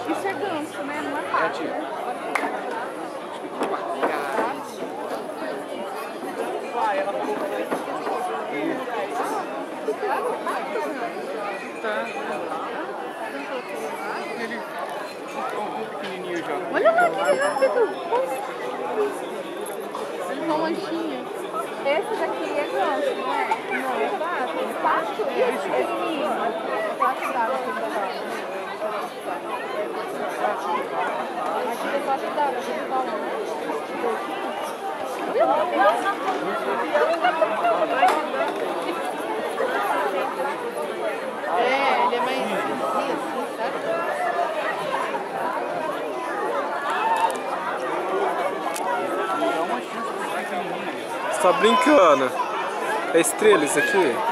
Isso é ganso, né? Não é pato, né? Ele ficou pequenininho já. Olha lá que rápido! Eles são lanchinhos. Esse daqui é ganso, não é? Não, é pato. Pato? E esse pequenininho? Pato d'água que ele dá. Aqui é pato d'água que ele fala, né? É, ele é mais assim, sabe? Dá uma chance pra pequenininho. Você tá brincando? É estrela isso aqui?